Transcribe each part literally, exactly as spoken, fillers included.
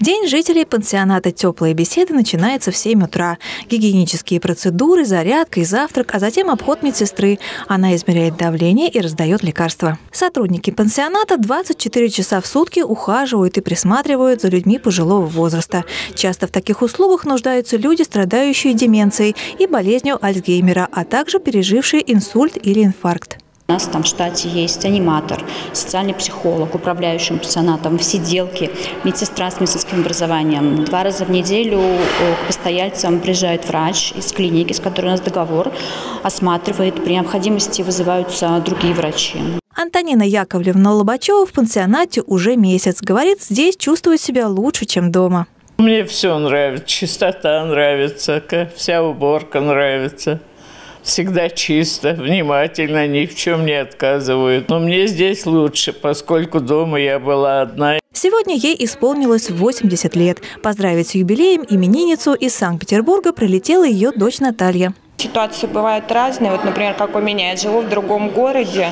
День жителей пансионата «Теплые беседы» начинается в семь утра. Гигиенические процедуры, зарядка и завтрак, а затем обход медсестры. Она измеряет давление и раздает лекарства. Сотрудники пансионата двадцать четыре часа в сутки ухаживают и присматривают за людьми пожилого возраста. Часто в таких услугах нуждаются люди, страдающие деменцией и болезнью Альцгеймера, а также пережившие инсульт или инфаркт. У нас там в штате есть аниматор, социальный психолог, управляющий пансионатом, сиделки, медсестра с медицинским образованием. Два раза в неделю к постояльцам приезжает врач из клиники, с которой у нас договор, осматривает. При необходимости вызываются другие врачи. Антонина Яковлевна Лобачева в пансионате уже месяц. Говорит, здесь чувствует себя лучше, чем дома. Мне все нравится, чистота нравится, вся уборка нравится. Всегда чисто, внимательно, ни в чем не отказывают. Но мне здесь лучше, поскольку дома я была одна. Сегодня ей исполнилось восемьдесят лет. Поздравить с юбилеем именинницу из Санкт-Петербурга прилетела ее дочь Наталья. Ситуации бывают разные. Вот, например, как у меня, я живу в другом городе,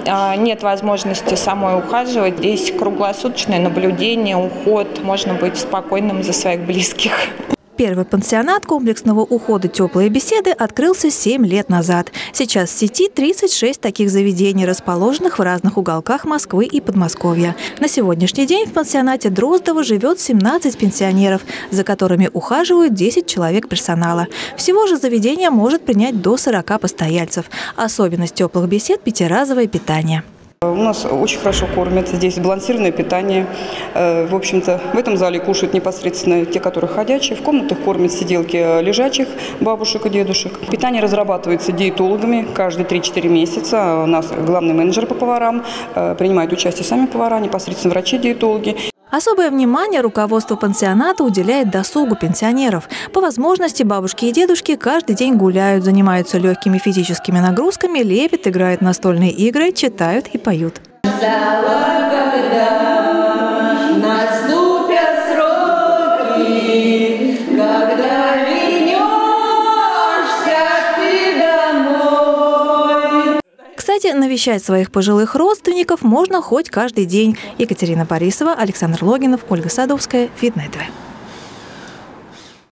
нет возможности самой ухаживать. Здесь круглосуточное наблюдение, уход, можно быть спокойным за своих близких. Первый пансионат комплексного ухода «Теплые беседы» открылся семь лет назад. Сейчас в сети тридцать шесть таких заведений, расположенных в разных уголках Москвы и Подмосковья. На сегодняшний день в пансионате Дроздово живет семнадцать пенсионеров, за которыми ухаживают десять человек персонала. Всего же заведение может принять до сорока постояльцев. Особенность «Теплых бесед» – пятиразовое питание. У нас очень хорошо кормят, здесь сбалансированное питание. В общем-то, в этом зале кушают непосредственно те, которые ходячие. В комнатах кормят сиделки лежачих бабушек и дедушек. Питание разрабатывается диетологами каждые три-четыре месяца. У нас главный менеджер по поварам, принимают участие сами повара, непосредственно врачи-диетологи. Особое внимание руководство пансионата уделяет досугу пенсионеров. По возможности бабушки и дедушки каждый день гуляют, занимаются легкими физическими нагрузками, лепят, играют в настольные игры, читают и поют. Кстати, навещать своих пожилых родственников можно хоть каждый день. Екатерина Борисова, Александр Логинов, Ольга Садовская, Видное ТВ.